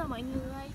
Hello mọi người.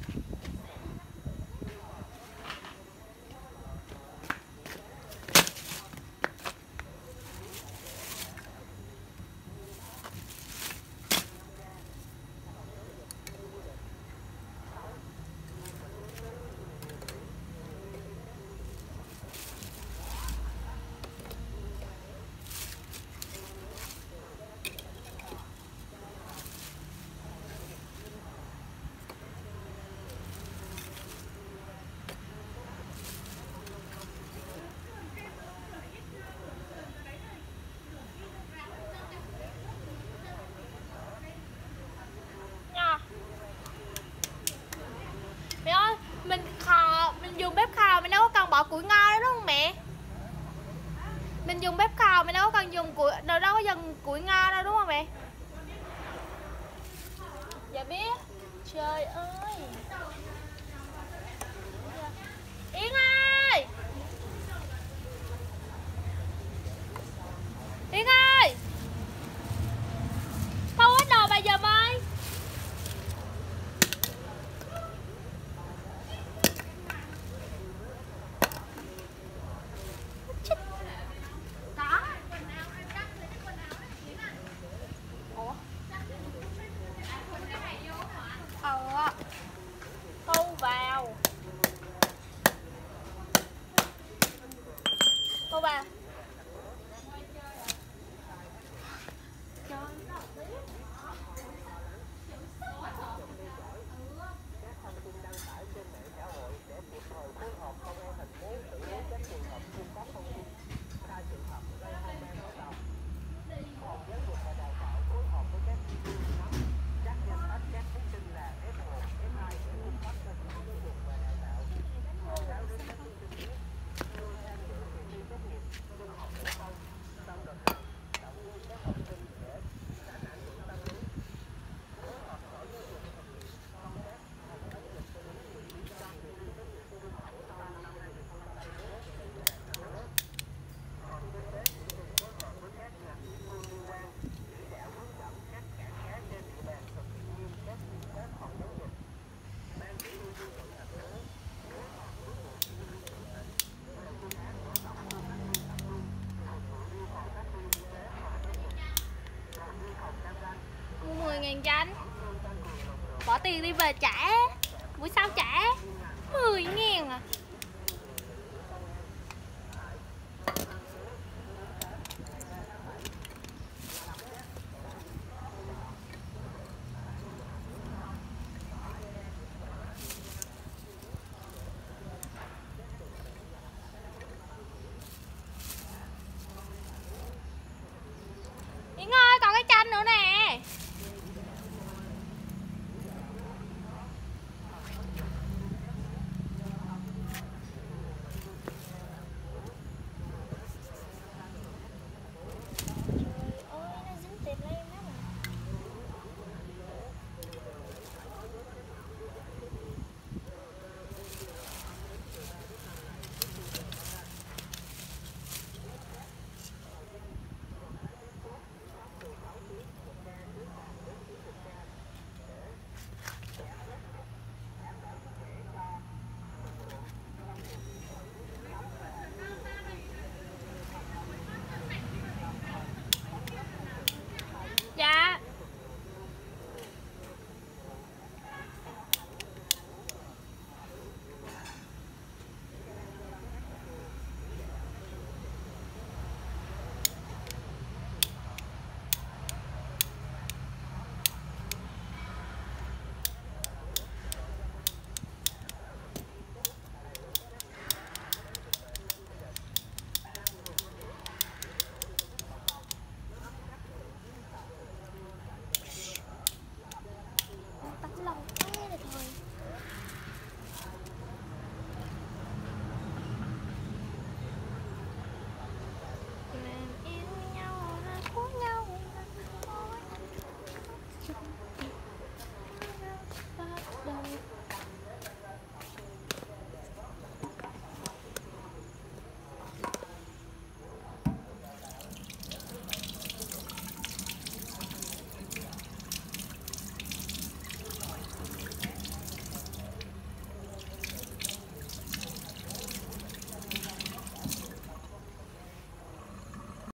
Mẹ ơi, mình dùng bếp khào mình đâu có cần bỏ củi ngao đó đúng không mẹ? Mình dùng bếp khào mình đâu có cần dùng đâu có dùng củi ngao đâu đúng không mẹ? Dạ biết. Trời ơi. Yến ơi. Yến ơi. Thu hết đồ bà giùm ơi. Thu vào. Thu vào. Mua 10.000 cho anh. Bỏ tiền đi về trả. Buổi sau trả 10.000 à.